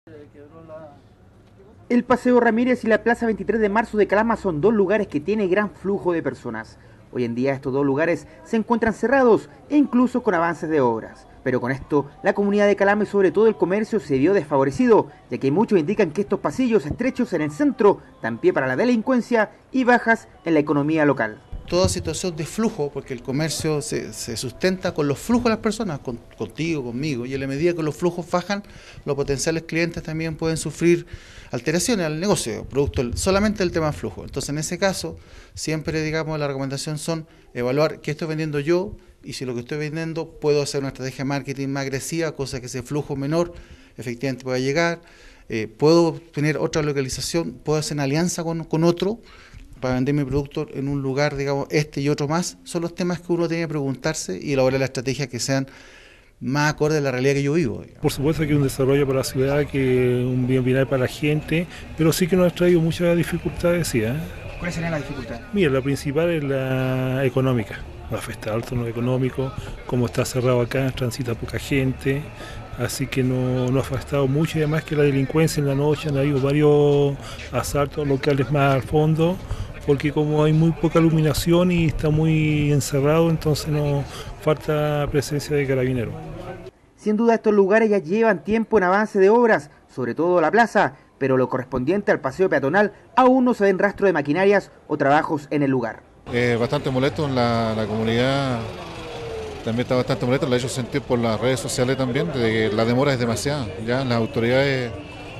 El Paseo Ramírez y la Plaza 23 de Marzo de Calama son dos lugares que tienen gran flujo de personas. Hoy en día estos dos lugares se encuentran cerrados e incluso con avances de obras. Pero con esto, la comunidad de Calama y sobre todo el comercio se vio desfavorecido, ya que muchos indican que estos pasillos estrechos en el centro dan pie para la delincuencia y bajas en la economía local. Toda situación de flujo, porque el comercio se sustenta con los flujos de las personas, contigo, conmigo, y en la medida que los flujos bajan, los potenciales clientes también pueden sufrir alteraciones al negocio, producto solamente del tema flujo. Entonces, en ese caso, siempre, digamos, la recomendación son evaluar qué estoy vendiendo yo, y si lo que estoy vendiendo puedo hacer una estrategia de marketing más agresiva, cosa que ese flujo menor efectivamente pueda llegar, puedo tener otra localización, puedo hacer una alianza con otro, para vender mi producto en un lugar, digamos, este y otro más. Son los temas que uno tiene que preguntarse y elaborar las estrategias que sean más acordes a la realidad que yo vivo, digamos. Por supuesto que un desarrollo para la ciudad, que un bien vital para la gente, pero sí que nos ha traído muchas dificultades, sí, ¿eh? ¿Cuáles serían las dificultades? Mira, la principal es la económica, afecta alto en lo económico, como está cerrado acá, transita poca gente, así que no ha afectado mucho, y además que la delincuencia en la noche han habido varios asaltos locales más al fondo, porque como hay muy poca iluminación y está muy encerrado, entonces nos falta presencia de carabineros. Sin duda estos lugares ya llevan tiempo en avance de obras, sobre todo la plaza, pero lo correspondiente al paseo peatonal aún no se ven rastro de maquinarias o trabajos en el lugar. Bastante molesto, la comunidad también está bastante molesta, lo ha hecho sentir por las redes sociales también, de que la demora es demasiada. Ya las autoridades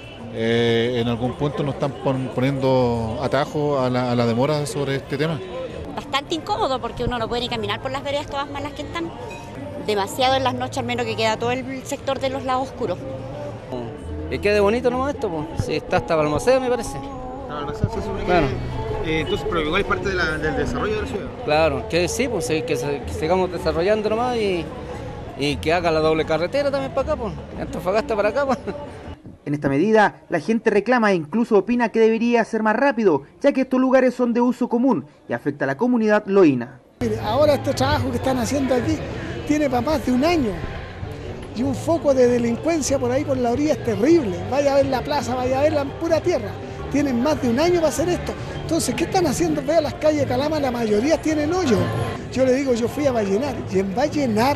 en algún punto nos están poniendo atajo a la demora sobre este tema. Bastante incómodo porque uno no puede ni caminar por las veredas todas malas que están. Demasiado en las noches, al menos que queda todo el sector de los lados oscuros. Y quede bonito nomás esto, pues. Si está hasta Balmaceda, me parece. Claro. Entonces, pero igual es parte del desarrollo de la ciudad. Claro, que sí, pues que sigamos desarrollando nomás y que haga la doble carretera también para acá, pues. De Antofagasta para acá, pues. En esta medida, la gente reclama e incluso opina que debería ser más rápido, ya que estos lugares son de uso común y afecta a la comunidad loína. Ahora este trabajo que están haciendo aquí tiene para más de un año y un foco de delincuencia por ahí por la orilla es terrible. Vaya a ver la plaza, vaya a ver la pura tierra. Tienen más de un año para hacer esto. Entonces, ¿qué están haciendo? Vea las calles de Calama, la mayoría tienen hoyo. Yo le digo, yo fui a Vallenar y en Vallenar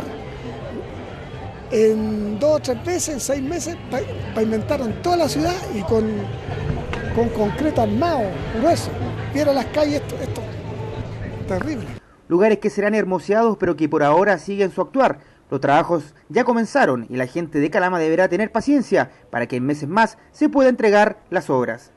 en 2 o 3 meses, en 6 meses, pavimentaron toda la ciudad y con concreto armado, grueso. Vieron las calles, esto terrible. Lugares que serán hermoseados pero que por ahora siguen su actuar. Los trabajos ya comenzaron y la gente de Calama deberá tener paciencia para que en meses más se pueda entregar las obras.